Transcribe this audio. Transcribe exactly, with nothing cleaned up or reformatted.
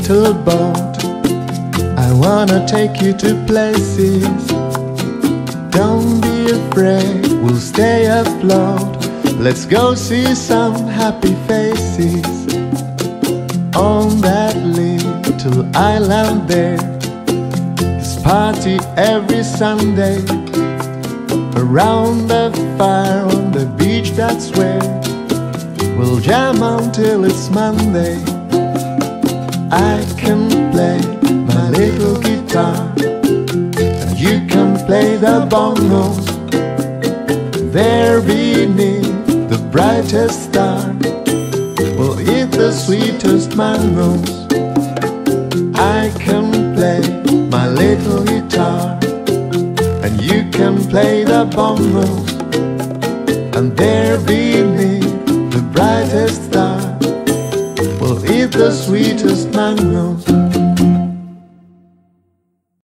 little boat. I wanna take you to places. Don't be afraid, we'll stay afloat. Let's go see some happy faces on that little island there. It's party every Sunday around the fire on the beach, that's where we'll jam until it's Monday. I can play my little guitar and you can play the bongos. There beneath the brightest star, we'll eat the sweetest mangoes. I can play my little guitar and you can play the bongos. And there beneath the brightest star, we'll eat the sweetest mangoes.